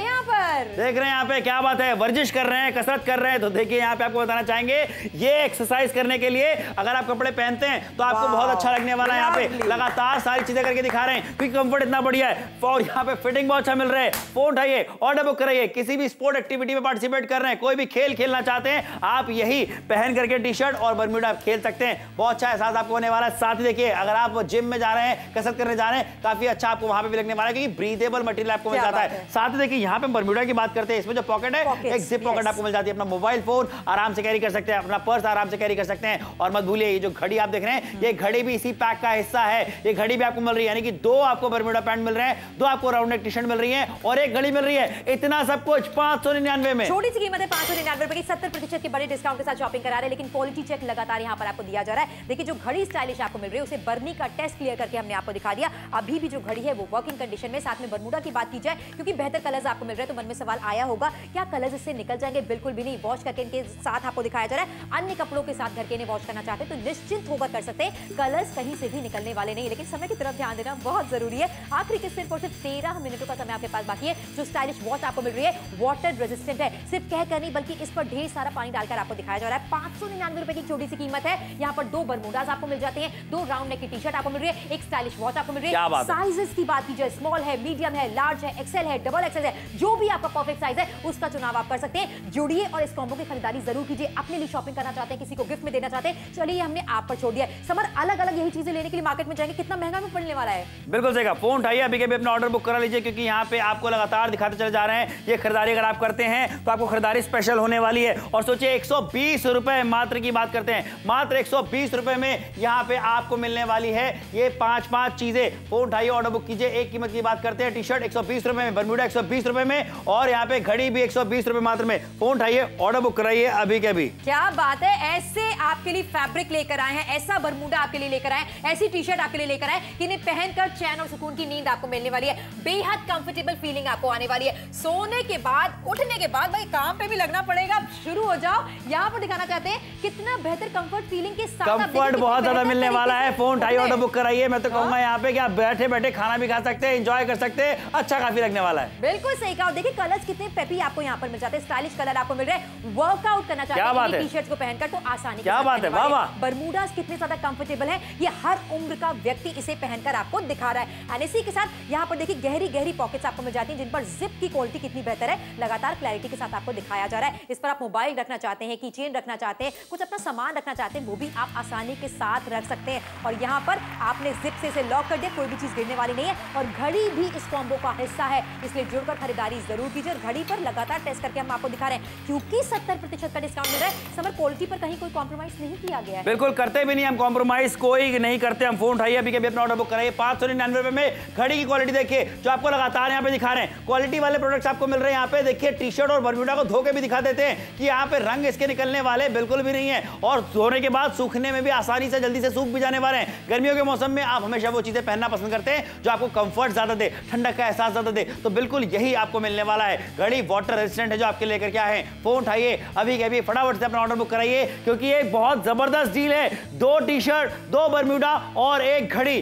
सर। देख रहे हैं यहाँ पे क्या बात है, वर्जिश कर रहे हैं, कसरत कर रहे हैं। तो देखिए यहाँ पे आपको बताना चाहेंगे ये एक्सरसाइज करने के लिए अगर आप कपड़े पहनते हैं तो आपको बहुत अच्छा लगने वाला है। यहाँ पे लगातार सारी चीजें करके दिखा रहे हैं क्योंकि कंफर्ट इतना बढ़िया है और यहाँ पे फिटिंग बहुत अच्छा मिल रहा है। फोन उठाइए, ऑर्डर बुक कराइए। किसी भी स्पोर्ट एक्टिविटी में पार्टिसिपेट कर रहे हैं, कोई भी खेल खेलना चाहते हैं, आप यही पहन करके टी शर्ट और बरमूडा आप खेल सकते हैं। बहुत अच्छा एहसास आपको होने वाला है। साथ ही देखिए अगर आप जिम में जा रहे हैं, कसरत करने जा रहे हैं, काफी अच्छा आपको वहां पे भी लगने वाला है क्योंकि ब्रीदेबल मटेरियल आपको मिल जाता है। साथ ही देखिए यहाँ पे बरमूडा की बात करते हैं, इसमें जो पॉकेट है एक जिप पॉकेट आपको मिल जाती है। अपना मोबाइल फोन आराम से कैरी कर सकते हैं, अपना पर्स आराम से कैरी कर सकते हैं। और मत भूलिए ये जो घड़ी आप देख रहे हैं, ये घड़ी भी इसी पैक का हिस्सा है। ये घड़ी भी आपको मिल रही है, यानी कि 2 आपको बरमूडा पैंट मिल रहे हैं, 2 आपको राउंड नेक टी शर्ट मिल रही है और एक घड़ी मिल रही है। इतना सब कुछ 599 में। छोटी सी कीमत है 599 रुपए की, 70% के बड़े डिस्काउंट के साथ शॉपिंग करा रहे हैं, लेकिन क्वालिटी चेक लगातार यहाँ पर आपको दिया जा रहा है। देखिए जो घड़ी स्टाइलिश आपको मिल रही है उसे बर्नी का टेस्ट क्लियर करके हमने आपको दिखा दिया। अभी भी जो घड़ी है वो वर्किंग कंडीशन में। साथ में बरमूडा की बात की जाए क्योंकि बेहतर कलर्स आपको मिल रहे हैं तो मन में सवाल आया होगा क्या कलर्स इससे निकल जाएंगे? बिल्कुल भी नहीं। वॉश करके इनके साथ आपको दिखाया जा रहा है। अन्य कपड़ों के साथ घर के इन्हें वॉश करना चाहते हैं तो निश्चिंत होकर कर सकते हैं, कलर्स कहीं से भी निकलने वाले नहीं। लेकिन समय की तरफ ध्यान देना बहुत जरूरी है। आखिरी के सिर्फ और सिर्फ 13 मिनटों का समय आपके पास बाकी है। जो स्टाइलिश वॉच आपको मिल रही है वाटर रेजिस्टेंट है, सिर्फ कहकर नहीं बल्कि इस पर ढेर सारा पानी डालकर आपको दिखाया जा रहा है। 599 रुपए की छोटी सी कीमत है। यहाँ पर 2 बरमूडास आपको मिल जाते हैं, 2 राउंड नेक की टी शर्ट आपको मिल रही है, एक स्टाइलिश वॉच आपको मिल रही है। साइजेस की बात की जाए स्मॉल है, मीडियम है, लार्ज है, एक्सेल है, डबल एक्सेल है, जो भी आपका परफेक्ट साइज है उसका चुनाव आप कर सकते हैं। जुड़िए और इस कॉम्बो की खरीदारी जरूर कीजिए। अपने लिए शॉपिंग करना चाहते हैं, किसी को गिफ्ट में देना चाहते हैं, चलिए हमने आप पर छोड़ दिया। समर अलग अलग यही चीजें लेने के लिए मार्केट में जाएंगे, कितना महंगा में पड़ने वाला है। बिल्कुल सही कहा। फोन उठाइए अभी के भी अपना ऑर्डर बुक करा लीजिए क्योंकि यहाँ पे आपको लगातार दिखाते चले जा रहे हैं। ये खरीदारी अगर आप करते हैं तो आपको खरीदारी स्पेशल होने वाली है। और सोचिए 120 रुपए मात्र की बात करते हैं, मात्र 120 रुपए में यहाँ पे आपको मिलने वाली है ये 5 चीजें। फोन उठाइए ऑर्डर बुक कीजिए। एक कीमत की बात करते हैं, टी शर्ट 120 रुपए में, बरमूडा 120 रुपए में और यहाँ पे घड़ी भी 120 रुपए मात्र में। फोन उठाइए ऑर्डर बुक कराइए अभी के अभी। क्या बात है, ऐसे आपके लिए फैब्रिक लेकर आए हैं, ऐसा बरमूडा आपके लिए लेकर आए, ऐसी टी शर्ट आपके लिए लेकर आए कि इन्हें पहनकर चैन और सुकून की नींद आपको मिलने वाली है। बेहद कंफर्टेबल फीलिंग आपको आने वाली है। सोने के बाद उठने के बाद भाई काम पे भी लगना पड़ेगा, शुरू हो जाओ। यहाँ पर दिखाना चाहते हैं कितना बेहतर कंफर्ट फीलिंग के साथ कंफर्ट बहुत ज्यादा मिलने वाला है। फोन उठाइए ऑर्डर बुक कराइए। मैं तो कहूंगा यहाँ पे कि आप बैठे बैठे खाना भी खा सकते हैं, एंजॉय कर सकते हैं, अच्छा काफी लगने वाला है। बिल्कुल सही कहा। देखिए कलर्स कितने पेपी आपको यहाँ पर मिल जाते हैं, स्टाइलिश कलर आपको मिल रहे हैं। वर्कआउट करना चाहते हैं टी शर्ट को पहनकर तो आसानी। क्या बात है, वाह वाह। बरमूडास कितने ज्यादा कंफर्टेबल है, ये हर उम्र का व्यक्ति इसे पहनकर आपको दिखा रहा है। एंड इसी के साथ यहाँ पर देखिए गहरी गहरी पॉकेट्स आपको मिल जाती हैं जिन पर जिप की क्वालिटी कितनी बेहतर है लगातार क्लैरिटी के साथ आपको दिखाया जा रहा है। इस पर आप मोबाइल रखना चाहते हैं, की चेन रखना चाहते हैं, कुछ अपना सामान रखना चाहते हैं, वो भी आप आसानी के साथ रख सकते हैं। और यहाँ पर आपने जिप से इसे लॉक कर दिया, कोई भी चीज गिरने वाली नहीं है। और घड़ी भी इस कॉम्बो का हिस्सा है, इसलिए जुड़कर खरीदारी जरूर कीजिए। घड़ी पर लगातार टेस्ट करके हम आपको दिखा रहे हैं क्योंकि 70% का डिस्काउंट मिल रहा है। समर क्वालिटी पर कहीं कोई कॉम्प्रोमाइज नहीं किया गया है। बिल्कुल करते भी नहीं हम कॉम्प्रोमाइज, कोई नहीं करते हम। फोन उठाइए अभी के भी अपना ऑर्डर बुक कराइए। 599 रुपए में घड़ी की क्वालिटी देखिए जो आपको लगातार यहाँ पे दिखा रहे हैं। क्वालिटी वाले प्रोडक्ट्स आपको मिल रहे हैं। यहाँ पे देखिए टी शर्ट और बरमूडा को धो के भी दिखा देते हैं कि यहाँ पे रंग इसके निकलने वाले बिल्कुल भी नहीं है और धोने के बाद सूखने में भी आसानी से जल्दी से सूख भी जाने वाले हैं। गर्मियों के मौसम में आप हमेशा वो चीजें पहनना पसंद करते हैं जो आपको कंफर्ट ज्यादा दे, ठंडक का एहसास ज्यादा दे, तो बिल्कुल यही आपको मिलने वाला है। घड़ी वाटर रेजिस्टेंट है जो आपके लेकर क्या है। फोन उठाइए अभी के अभी फटाफट से अपना ऑर्डर बुक कराइए क्योंकि एक बहुत जबरदस्त डील है। 2 टी शर्ट, 2 बरमूडा और एक घड़ी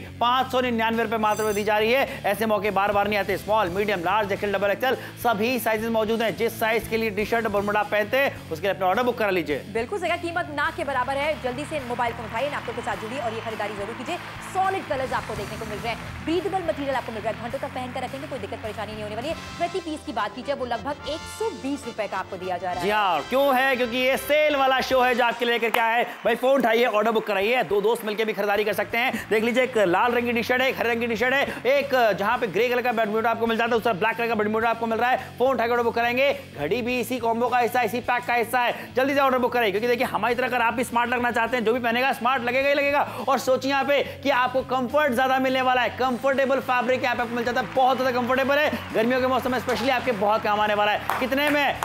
599 रुपए मात्र में दी जा रही है। ऐसे मौके बार बार नहीं आते। Small, medium, large, XL, double XL सभी साइजेस मौजूद हैं। जिस साइज के लिए टी शर्ट बरमूडा पहनते हैं उसके लिए अपना ऑर्डर बुक करा लीजिए। बिल्कुल सही, कीमत ना के बराबर है। जल्दी से मोबाइल फोन उठाइए, लैपटॉप के साथ जुड़िए और ये खरीदारी जरूर कीजिए। सॉलिड कलर्स आपको देखने को मिल रहे हैं, ब्रीदेबल मटेरियल आपको मिल रहा है, घंटों तक पहन कर रखेंगे कोई दिक्कत परेशानी नहीं होने वाली है। प्रति पीस की बात कीजिए वो लगभग 120 रुपए का आपको दिया जा रहा है। जी हाँ, क्यों है? क्योंकि ये सेल वाला शो है जो आपके लेकर क्या है भाई। फोन उठाइए ऑर्डर बुक कराइए। 2 दोस्त मिलकर भी खरीदारी कर सकते हैं। देख लीजिए एक लाल रंग की टी शर्ट है, एक हरे रंग की टी शर्ट है, एक जहां पे ग्रे कलर का बरमूडा आपको मिल जाता है, उसका ब्लैक कलर का बरमूडा आपको मिल रहा है। फोन उठाकर ऑर्डर बुक कराएंगे। घड़ी भी इसी कॉम्बो का हिस्सा, इसी पैक का हिस्सा है। जल्दी से ऑर्डर बुक कराइए क्योंकि देखिए हमारी तरह अगर आप भी स्मार्ट लगना चाहते हैं, जो भी पहनेगा स्मार्ट लगेगा ही लगेगा। और सोचिए यहाँ पे कि आपको कंफर्ट ज्यादा मिलने वाला है। कंफर्टेबल फैब्रिक यहाँ पे आपको मिल जाता है, बहुत ज्यादा कंफर्टेबल है। गर्मियों के मौसम में स्पेशली आपके बहुत काम आने वाला है। कितने में?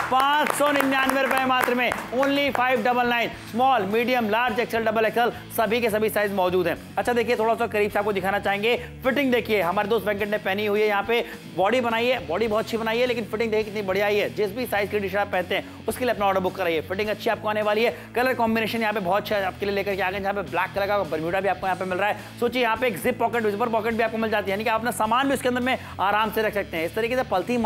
599 रुपए मात्र में, only 599। Small, medium, large, XL, double XL सभी के सभी साइज मौजूद हैं। अच्छा देखिए थोड़ा सा करीब से आपको दिखाना चाहेंगे। फिटिंग देखिए हमारे दोस्त वेंकट ने पहनी हुई है। यहाँ पे बॉडी बनाई है, बॉडी बहुत अच्छी बनाई है, लेकिन फिटिंग देखिए कितनी बढ़िया आई है। जिस भी साइज की टी शर्ट पहनते हैं उसके लिए अपना ऑर्डर बुक कराइए। फिटिंग अच्छी आपको आने वाली है। कलर कॉम्बिनेशन यहाँ पे बहुत अच्छा आपके लिए लेकर के आ गए। यहाँ पे ब्लैक कलर का बरमूडा भी आपको यहाँ पे मिल रहा है। सोचिए यहाँ पे एक जिप पॉकेट, जिपर पॉकेट भी आपको मिल जाती है, यानी कि अपना सामान भी उसके अंदर में आराम से रख सकते हैं। इस तरीके से पलथी मार करके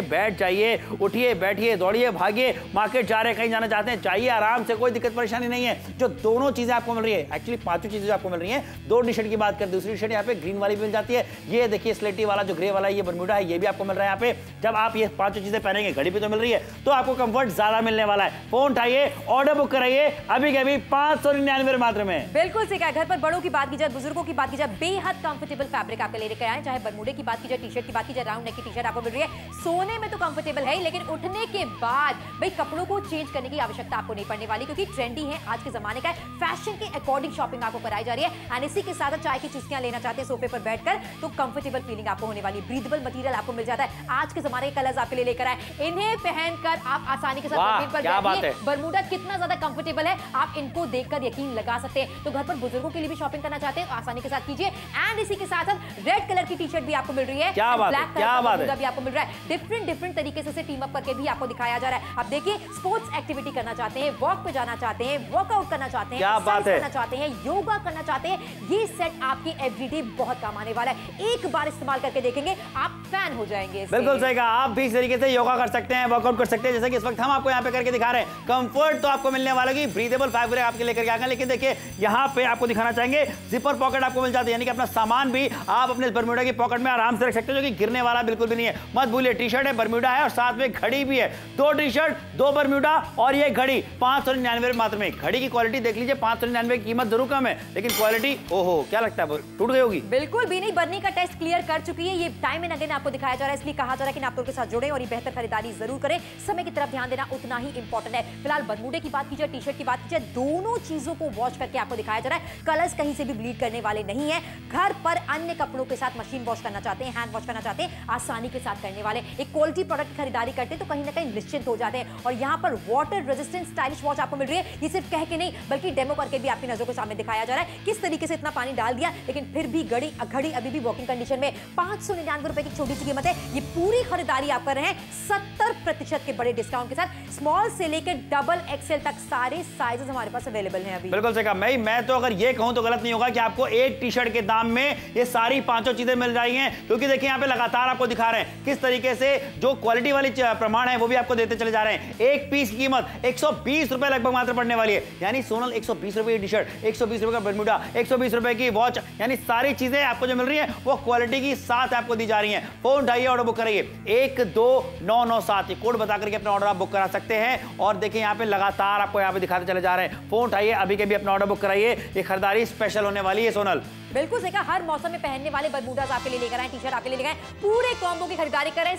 बैठ जाइए, उठिए, बैठिए, दौड़िए, भागिए, मार्केट जा रहे हैं, कहीं जाना चाहते हैं, चाहिए आराम से, कोई दिक्कत परेशानी नहीं है। जो दोनों चीजें आपको मिल रही है, एक्चुअली पांचों चीजें आपको मिल रही हैं। दो टी शर्ट की बात करें, दूसरी टी शर्ट यहाँ पे ग्रीन वाली मिल जाती है। ये देखिए स्लेटी वाला जो ग्रे वाला ये बरमूडा है, ये भी आपको मिल रहा है यहाँ पे। जब आप ये पांचों चीजें पहनेंगे, घड़ी भी तो मिल रही है, तो आपको कंफर्ट ज्यादा मिलने वाला है। फोन उठाइए, ऑर्डर बुक कराइए अभी के अभी 599 मात्र में। बिल्कुल सही कहा। घर पर बड़ों की बात की जाए, बुजुर्गों की बात की जाए, बेहद कंफर्टेबल फैब्रिक आपके लिए लेकर आए। चाहे बरमूडे की बात की जाए, टी शर्ट की बात की जाए, राउंड नेक की टी शर्ट आपको मिल रही है। सोने में तो कंफर्टेबल है, लेकिन उठने के बाद भाई कपड़ों को चेंज करने की आवश्यकता आपको नहीं पड़ने वाली, क्योंकि ट्रेंडी है, आज के जमाने का है, फैशन के अकॉर्डिंग शॉपिंग आपको कराई जा रही है। एंड इसी के साथ चाय की चुस्कियां लेना चाहते हैं सोफे पर बैठकर, तो कंफर्टेबल फीलिंग आपको होने वाली। ब्रीदेबल मटेरियल आपको मिल जाता है, आज के जमाने के कलर्स आपके लिए लेकर आए। इन्हें पहनकर आप आसानी के साथ जमीन पर बैठिए। बरमूडा कितना ज्यादा कंफर्टेबल है, आप इनको देखकर यकीन लगा सकते हैं। तो घर पर बुजुर्गों के लिए भी शॉपिंग करना चाहते हैं, आसानी के साथ कीजिए। एंड इसी के साथ रेड कलर की टी शर्ट भी आपको मिल रही है, ब्लैक कलर का भी आपको मिल रहा है। डिफरेंट तरीके से टीम अप करके भी आपको दिखाया जा रहा है। आप देखिए, स्पोर्ट्स एक्टिविटी करना चाहते हैं, वॉक पे जाना चाहते हैं, वर्कआउट करना चाहते हैं, करना चाहते हैं, योगा करना चाहते हैं, ये सेट आपके एवरीडे बहुत काम आने वाला है। एक बार इस्तेमाल करके देखेंगे, आप फैन हो जाएंगे। बिल्कुल सही कहा। आप भी इस तरीके से योगा कर सकते हैं, वर्कआउट कर सकते हैं, जैसे कि इस वक्त हम आपको यहाँ पे करके दिखा रहे हैं। कंफर्ट तो आपको मिलने वाला है, ब्रीदेबल फैब्रिक आपके लेकर के आ गए। लेकिन देखिए यहाँ पे आपको दिखाना चाहेंगे, जिपर पॉकेट आपको मिल जाती है, यानी कि अपना सामान भी आप अपने बरमूडा की पॉकेट में आराम से रख सकते हो, जो कि गिरने वाला बिल्कुल भी नहीं है। मत भूलिए, टी शर्ट है, बरमूडा है और साथ में घड़ी भी है। दो टी शर्ट, दो बरमूडा और ये घड़ी 599 मात्र में। घड़ी की क्वालिटी देख लीजिए, 599 की कीमत जरूर कम है, लेकिन क्वालिटी ओहो, क्या लगता है टूट गई होगी? बिल्कुल भी नहीं, बर्नी का टेस्ट क्लियर कर चुकी है। ये टाइम एंड अगेन आपको दिखाया जा रहा है, इसलिए कहा जा रहा है कि आप के साथ जुड़े और ये बेहतर खरीदारी जरूर करें। समय की तरफ ध्यान देना उतना ही इंपॉर्टेंट है। फिलहाल बरमूडे की बात की जाए, टी शर्ट की बात की जाए, दोनों चीजों को वॉश करके आपको दिखाया जा रहा है। कलर्स कहीं से भी ब्लीड करने वाले नहीं है। घर पर अन्य कपड़ों के साथ मशीन वॉश करना चाहते हैं, हैंड वॉश करना चाहते हैं, आसानी के साथ करने वाले, एक क्वालिटी प्रोडक्ट खरीदारी करते हैं तो कहीं ना कहीं निश्चिंत हो जाते हैं। और यहाँ पर वाटर रेजिस्टेंट स्टाइलिश वॉच आपको मिल रही है। ये सिर्फ कह के नहीं, बल्कि डेमो करके भी आपकी नजरों के सामने दिखाया जा रहा है किस तरीके से इतना पानी डाल दिया, लेकिन फिर भी घड़ी अभी भी वर्किंग कंडीशन में। 599 रुपए की छोटी सी कीमत है। ये पूरी खरीदारी आप कर रहे हैं 70% के बड़े डिस्काउंट के साथ। स्मॉल से लेकर डबल एक्सएल तक सारे साइजेस हमारे पास अवेलेबल हैं अभी। बिल्कुल सही कहा। मैं तो अगर ये कहूं तो गलत नहीं होगा कि आपको एक टी शर्ट के दाम में ये सारी पांचों चीजें मिल रही हैं, क्योंकि देखिए यहाँ पे लगातार आपको दिखा रहे हैं किस तरीके से जो क्वालिटी वाली प्रमाण है वो भी आपको देते चले जा रहे हैं। एक पीस की कीमत 120 रुपए लगभग मात्र पड़ने वाली है, यानी सोनल 120 रुपए की टी शर्ट, 120 रुपए का बरमूडा, 120 रुपए की वॉच, यानी सारी चीजें आपको जो मिल रही है वो क्वालिटी की साथ आपको दी जा रही है। फोन उठाइए, ऑर्डर बुक कराइए 12997 कोड बता करके अपना ऑर्डर आप बुक करा सकते हैं। और देखिए यहाँ पे लगातार आपको यहाँ पे दिखाते चले जा रहे हैं। फोन उठाइए, अभी के भी अपना ऑर्डर बुक कराइए, ये खरीदारी स्पेशल होने वाली है सोनल। बिल्कुल सही कहा। हर मौसम में पहनने वाले बरमूडास आपके लिए लेकर आए, टी शर्ट आपके लिए लेकर आए, पूरे कॉम्बो की खरीदारी करें।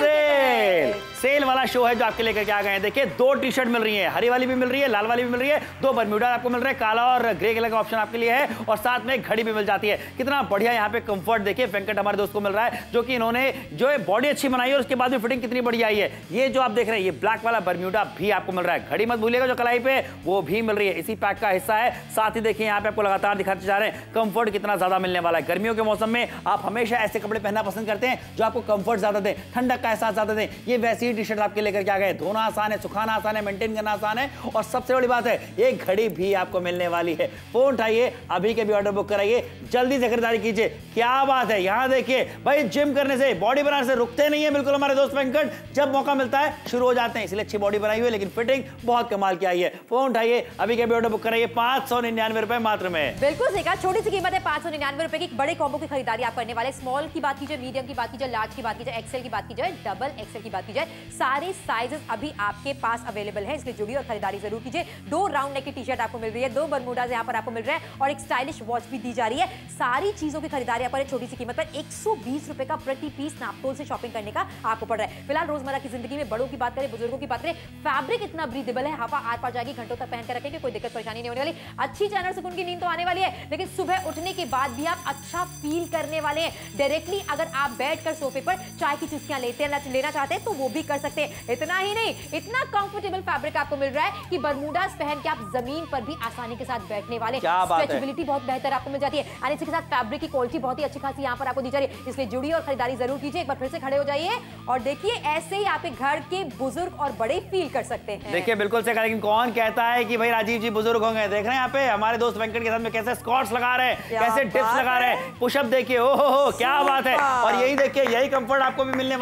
सेल वाला शो है जो आपके लेकर के आ गए हैं। देखिए दो टी शर्ट मिल रही है, हरी वाली भी मिल रही है, लाल वाली भी मिल रही है, दो बरमूडा आपको मिल रहे हैं, काला और ग्रे कलर का ऑप्शन आपके लिए है, और साथ में घड़ी भी मिल जाती है। कितना बढ़िया यहाँ पे कंफर्ट देखिए वेंकट हमारे दोस्त को मिल रहा है, जो कि इन्होंने जो है बॉडी अच्छी बनाई है और उसके बाद भी फिटिंग कितनी बढ़िया आई है। ये जो आप देख रहे हैं ये ब्लैक वाला बरमूडा भी आपको मिल रहा है। घड़ी मत भूलिएगा जो कलाई पे वो भी मिल रही है, इसी पैक का हिस्सा है। साथ ही देखिए यहाँ पे आपको लगातार दिखाते जा रहे हैं कंफर्ट कितना ज्यादा मिलने वाला है। गर्मियों के मौसम में आप हमेशा ऐसे कपड़े पहनना पसंद करते हैं जो आपको कंफर्ट ज्यादा दें, ठंडक का एहसास ज्यादा दें। ये वैसी ही टी शर्ट आपके लेकर के आ गए। धोना आसान है, सुखाना आसान है, मेंटेन करना आसान है, और सबसे बड़ी बात है ये घड़ी भी आपको मिलने वाली है। फोन उठाइए, अभी के भी ऑर्डर बुक कराइए, जल्दी से खरीदारी कीजिए। क्या बात है, यहाँ देखिए भाई जिम करने से, बॉडी बनाने से रुकते नहीं है बिल्कुल हमारे दोस्त वेंकट, जब मौका मिलता है शुरू हो जाते हैं। इसलिए अच्छी बॉडी बनाई हुई है, लेकिन फिटिंग बहुत कमाल की आई है। फोन उठाइए, अभी के भी ऑर्डर बुक कराइए 599 रुपए मात्र में। बिल्कुल सही कहा। छोटी सी कीमत है 599 रुपए की। बड़े कॉम्बो की खरीदारी आप करने वाले। स्मॉल की बात की जाए, मीडियम की बात की जाए, लार्ज की बात की जाए, एक्सेल की बात की जाए, डबल एक्सेल की बात की जाए, सारे साइजेस अभी आपके पास अवेलेबल है, इसलिए जुड़िए और खरीदारी जरूर कीजिए। दो राउंड नेक की टी शर्ट आपको मिल रही है, दो बरमूडास यहाँ पर आपको मिल रहा है, और एक स्टाइलिश वॉच भी दी जा रही है। सारी चीजों की खरीदारी आप पर छोटी सी कीमत पर 120 रुपए का प्रति पीस नापतोल से शॉपिंग करने का आपको पड़ रहा है। फिलहाल रोजमर्रा की जिंदगी में बड़ों की बात करें, बुजुर्गों की बात करें, फैब्रिक इतना ब्रीदेबल है, हवा आर पार जाएगी, घंटों तक पहन कर रखेंगे, कोई दिक्कत परेशानी नहीं होने वाली। अच्छी चैनल सुकून की नींद तो आने वाली है, लेकिन सुबह उठने के बाद भी आप अच्छा फील करने वाले हैं। डायरेक्टली अगर आप बैठकर सोफे पर चाय की चुस्कियां लेना चाहते हैं तो वो भी कर सकते हैं। इतना ही नहीं, इतना कंफर्टेबल फैब्रिक आपको मिल रहा है कि बरमूडास पहन के आप जमीन पर भी आसानी के साथ बैठने वाले। स्ट्रेचेबिलिटी बहुत बेहतर आपको मिल जाती है, और इसी के साथ फैब्रिक की क्वालिटी बहुत ही अच्छी खासी यहाँ पर आपको दी जा रही है। इसलिए जुड़िए और खरीदारी जरूर कीजिए। एक बार फिर से खड़े हो जाइए और देखिए, ऐसे ही आप घर के बुजुर्ग और बड़े फील कर सकते हैं। देखिए बिल्कुल से, लेकिन कौन कहता है कि भाई राजीव जी बुजुर्ग होंगे। देख रहे हैं यहाँ पे हमारे दोस्त वेंकट के साथ में कैसे स्क्वाट्स लगा रहे हैं, कैसे डिप्स लगा रहे हैं, पुशअप देखिए, ओहो क्या बात है। और यही देखिए, यही कंफर्ट आपको भी मिलने वाला है। कंफर्ट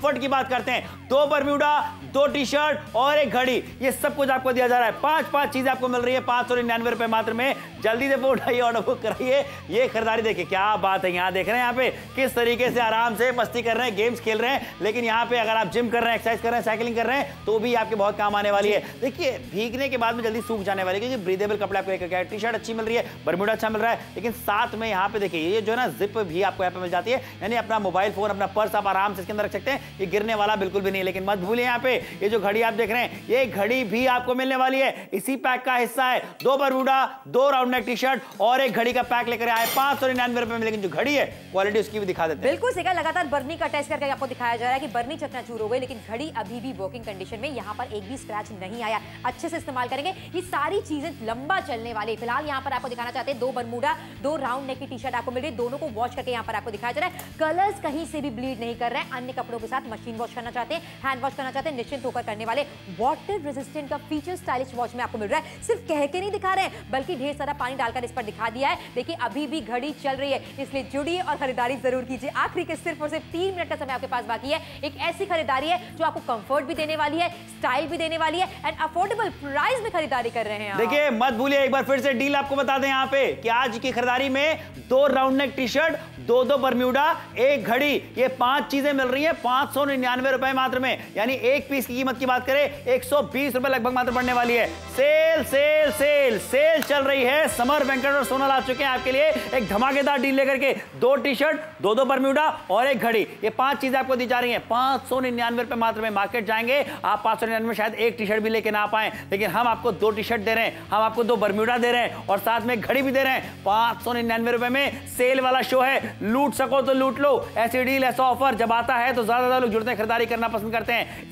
कंफर्ट की बात करते हैं, 2 बरम्यूडा, 2 टी शर्ट और एक घड़ी, ये सब कुछ आपको दिया जा रहा है। 5 चीजें आपको मिल रही है 599 रुपए मात्र में। जल्दी से फोन उठाइए, ऑर्डर बुक कराइए। ये खरीदारी देखिए क्या बात है, यहाँ देख रहे हैं यहाँ पे किस तरीके से आराम से मस्ती कर रहे हैं, गेम्स खेल रहे हैं। लेकिन यहाँ पे अगर आप जिम कर रहे हैं, एक्सरसाइज कर रहे हैं, साइकिलिंग कर रहे हैं तो भी आपके बहुत काम आने वाली है। देखिए भीगने के बाद में जल्दी सूख जाने वाली है, क्योंकि ब्रीदेबल कपड़े आपको लेकर गए। टी शर्ट अच्छी मिल रही है, बरमूडा अच्छा मिल रहा है, लेकिन साथ में यहाँ पे देखिए ये जो है ना जिप भी आपको यहाँ पे मिल जाती है, यानी अपना मोबाइल फोन, अपना पर्स आप आराम से इसके अंदर रख सकते हैं। ये गिरने वाला बिल्कुल भी नहीं। लेकिन मत भूलिए यहाँ पे ये जो घड़ी आप देख रहे हैं, ये घड़ी भी आपको मिलने वाली है, इसी पैक का हिस्सा है। 2 Bermuda, 2 round neck T shirt और एक घड़ी का पैक लेकर आए 599 रुपए में। लेकिन जो घड़ी है क्वालिटी उसकी भी दिखा देते हैं। बिल्कुल सीखा, लगातार बर्नी का टेस्ट करके आपको दिखाया जा रहा है कि बर्नी चकनाचूर हो गई, लेकिन घड़ी अभी भी वर्किंग कंडीशन में, यहाँ पर एक भी स्क्रैच नहीं आया। अच्छे से इस्तेमाल करेंगे, ये सारी चीजें लंबा चलने वाली। फिलहाल यहाँ पर आपको दिखाना चाहते हैं 2 बरमूडा, 2 राउंड नेक की टी शर्ट आपको मिल रही है। दोनों को वॉश करके यहाँ पर आपको दिखाया जा रहा है। कलर्स कहीं से भी ब्लीड नहीं कर रहे हैं। अन्य कपड़ों के साथ मशीन वॉश करना चाहते हैं, हैंड वॉश करना चाहते हैं, निश्चिंत होकर करने वाले वाटर रेजिस्टेंट का फीचर स्टाइलिश वॉच में आपको मिल रहा है। सिर्फ कह के नहीं दिखा रहे हैं, बल्कि ढेर सारा पानी डालकर इस पर दिखा दिया है। देखिए अभी भी घड़ी चल रही है, इसलिए जुड़िए और खरीदारी जरूर कीजिए। आखिरी के सिर्फ और सिर्फ 3 मिनट का समय आपके पास बाकी है। एक ऐसी खरीदारी है जो आपको कंफर्ट भी देने वाली है, स्टाइल भी देने वाली है एंड अफोर्डेबल प्राइस में खरीदारी कर रहे हैं। देखिए मत भूलिए, एक बार फिर से डील आपको बता दें यहाँ पे कि आज की खरीदारी में 2 round neck T shirt, 2 Bermuda, एक घड़ी, ये 5 चीजें मिल रही है 599 रुपए मात्र में। यानी एक पीस की कीमत की बात करें 120 रुपए लगभग मात्र पड़ने वाली है। सेल सेल सेल सेल चल रही है। समर, वेंकट और सोनल आ चुके हैं आपके लिए एक धमाकेदार डील लेकर के। 2 टी शर्ट, 2 बरम्यूडा और एक घड़ी, ये 5 चीजें आपको दी जा रही हैं 599 रुपए मात्र में। मार्केट जाएंगे आप 599 में शायद एक टी शर्ट भी लेके ना पाए, लेकिन हम आपको 2 टी शर्ट दे रहे हैं, हम आपको 2 बरम्यूडा दे रहे हैं और साथ में घड़ी भी दे रहे हैं 599 रुपए में। सेल वाला शो है, लूट सको तो लूट लो। ऐसी डील, ऐसा ऑफर जब आता है तो ज्यादा लोग जुड़ते हैं, खरीदारी करना पसंद करते हैं।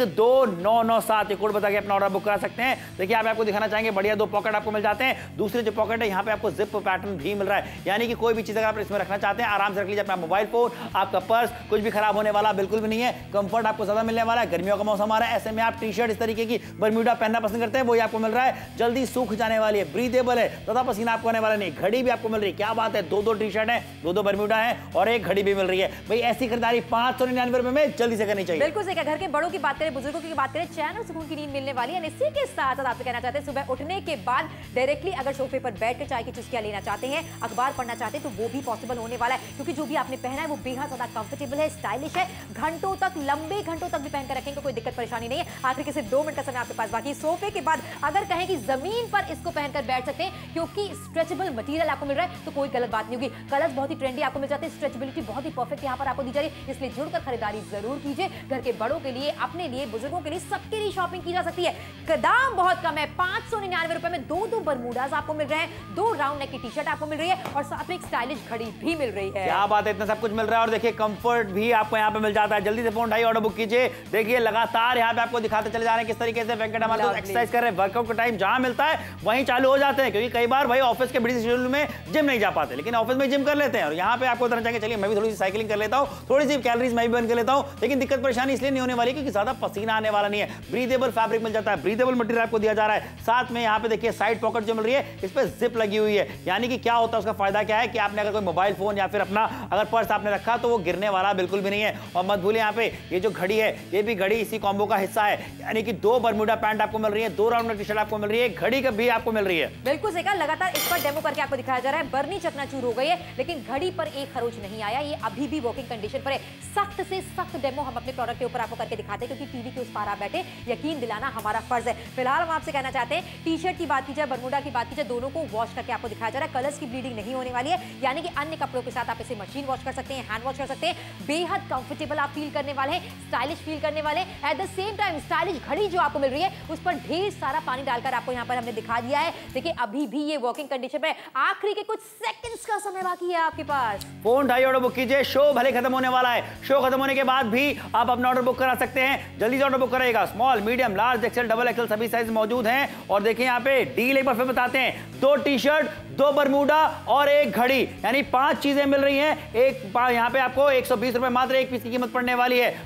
12997 ये कोड बता के अपना ऑर्डर बुक करा सकते हैं। देखिए आप आपको दिखाना चाहेंगे बढ़िया 2 पॉकेट आपको मिल जाते हैं। दूसरे जो पॉकेट है यहाँ पे आपको जिप पैटर्न भी मिल रहा है, यानी कि कोई भी चीज अगर आप इसमें रखना चाहते हैं आराम से रख लीजिए। अपना मोबाइल फोन, आपका पर्स, कुछ भी खराब होने वाला बिल्कुल भी नहीं है। कंफर्ट आपको ज्यादा मिलने वाला है। गर्मियों का मौसम आ रहा है, ऐसे में आप टी शर्ट इस तरीके की बरम्यूडा पहनना पसंद करते हैं, वही आपको मिल रहा है। जल्दी सूख जाने वाली है, ब्रीदेबल है, ज्यादा पसीना आपको आने वाला नहीं। घड़ी भी आपको मिल रही है, क्या बात है, 2 टी शर्ट है, 2 बरम्यूडा है और एक घड़ी भी मिल रही है। भाई ऐसी खरीदारी 599 रुपए में जल्दी से करनी चाहिए। बिल्कुल सही। घर के बड़ों की बात करें, बुजुर्गों की बात करें, चैन और सुकून की नींद मिलने वाली है। इसी के साथ आपसे कहना चाहते हैं सुबह उठने के बाद डायरेक्टली अगर सोफे पर बैठकर चाय की चुस्कियां लेना चाहते हैं, अखबार पढ़ना चाहते हैं, तो वो भी पॉसिबल होने वाला है, क्योंकि जो भी आपने पहना है वो बेहद ज्यादा कंफर्टेबल है, स्टाइलिश है। घंटों तक, लंबे घंटों तक भी पहनकर रखेंगे, कोई दिक्कत परेशानी नहीं है। आखिर के सिर्फ 2 मिनट का समय आपके पास बाकी। सोफे के बाद अगर कहें कि जमीन पर इसको पहनकर बैठ सकते हैं, क्योंकि स्ट्रेचेबल मटेरियल आपको मिल रहा है, तो कोई गलत बात नहीं होगी। कलर्स बहुत ही ट्रेंडी आपको मिल जाते हैं, स्ट्रेचेबिलिटी बहुत ही परफेक्ट यहाँ पर आपको दी जा रही है, इसलिए जुड़कर खरीदारी जरूर कीजिए। घर के बड़ों के लिए, अपने लिए, बुजुर्गों के लिए, सबके लिए शॉपिंग की जा सकती है। दाम बहुत कम है, 599 रुपए में 2 बरमूडास आपको मिल रहे हैं, 2 राउंड नेक की टी शर्ट आपको मिल रही है और साथ में एक स्टाइलिश घड़ी भी मिल रही है। क्या बात है, इतना सब कुछ मिल रहा है। और देखिए कंफर्ट भी आपको यहाँ पे मिल जाता है। जल्दी से फोन उठाइए, ऑर्डर बुक कीजिए। देखिए लगातार यहाँ पे आपको दिखाते चले जा रहे हैं किस तरीके से वेंकट हमारे लोग एक्सरसाइज कर रहे हैं। वर्कआउट का टाइम जहां मिलता है वहीं चालू हो जाते हैं, क्योंकि कई बार भाई ऑफिस के बिजी शेड्यूल में जिम नहीं जा पाते, लेकिन ऑफिस में जिम कर लेते हैं। और यहाँ पे आपको बताना चाहिए चलिए मैं भी थोड़ी सी साइकिलिंग कर लेता हूँ, थोड़ी सी कैलोरीज मैं भी बर्न कर लेता हूँ, लेकिन दिक्कत परेशानी इसलिए नहीं होने वाली क्योंकि ज्यादा पसीना आने वाला नहीं है। ब्रीदेबल फैब्रिक मिल जाता है, ब्रीदेबल मटेरियल आपको दिया जा रहा है। साथ में यहाँ पे देखिए साइड पॉकेट जो मिल रही है, इस पे जिप लगी हुई है, यानी कि क्या होता है उसका फायदा क्या है कि आपने अगर कोई मोबाइल फोन या फिर अपना अगर पर्स आपने रखा तो वो गिरने वाला बिल्कुल भी नहीं है। और मत भूलिए यहाँ पे ये जो घड़ी है, ये भी घड़ी इसी कॉम्बो का हिस्सा है, यानी कि 2 बरमूडा पैंट आपको मिल रही है, 2 राउंड टी शर्ट आपको मिल रही है, घड़ी का भी आपको मिल रही है। बिल्कुल सही कहा, लगातार इस पर डेमो करके आपको दिखाया जा रहा है। बर्नी चकनाचूर हो गई है, लेकिन घड़ी पर एक खरोच नहीं आया, ये अभी भी वर्किंग कंडीशन पर है। सख्त से सख्त डेमो हम अपने प्रोडक्ट के ऊपर आपको करके दिखाते हैं, क्योंकि टीवी के उस पार आप बैठे, यकीन दिलाना हमारा फर्ज है। फिलहाल हम आपसे कहना चाहते हैं टी शर्ट की बात की जाए, बरमूडा की बात की जाए, दोनों को वॉश करके आपको दिखाया जा रहा है। कलर्स की ब्लीडिंग नहीं होने वाली है, यानी कि अन्य कपड़ों के साथ आप इसे मशीन वॉश कर सकते हैं, हैंड वॉश कर सकते हैं। बेहद कंफर्टेबल आप फील करने वाले हैं, स्टाइलिश फील करने वाले हैं। At the same time stylish घड़ी जो आपको मिल रही है उस पर ढेर सारा पानी डालकर आपको यहाँ पर हमने दिखा दिया है। देखिए अभी भी ये वर्किंग कंडीशन में, आखिरी के कुछ सेकंड्स का समय बाकी है आपके पास। फोन उठाइए, ऑर्डर बुक कीजिए। शो भले खत्म होने वाला है, शो खत्म होने के बाद भी आप अपना ऑर्डर बुक करा सकते हैं। जल्दी से ऑर्डर बुक कराइएगा। Small, medium, large, XL, double XL सभी साइज मौजूद हैं। और देखिए यहाँ पे डील एक बार फिर बताते हैं, 2 टी शर्ट, 2 बरमूडा और एक घड़ी, यानी 5 चीजें मिल रही हैं। एक यहाँ पे आपको 120 रुपए मात्र एक पीस की कीमत पड़ने वाली है,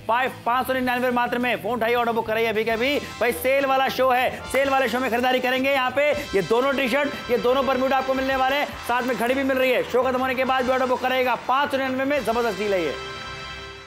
599 मात्र में। फोन उठाइए, ऑर्डर बुक कराइए अभी के अभी। भाई सेल वाला शो है, सेल वाले शो में खरीदारी करेंगे। यहाँ पे ये दोनों टी शर्ट, ये दोनों बरमूडा आपको मिलने वाले हैं, साथ में घड़ी भी मिल रही है। शो खत्म होने के बाद भी ऑर्डर बुक कराइएगा, 599 में जबरदस्त डील है ये।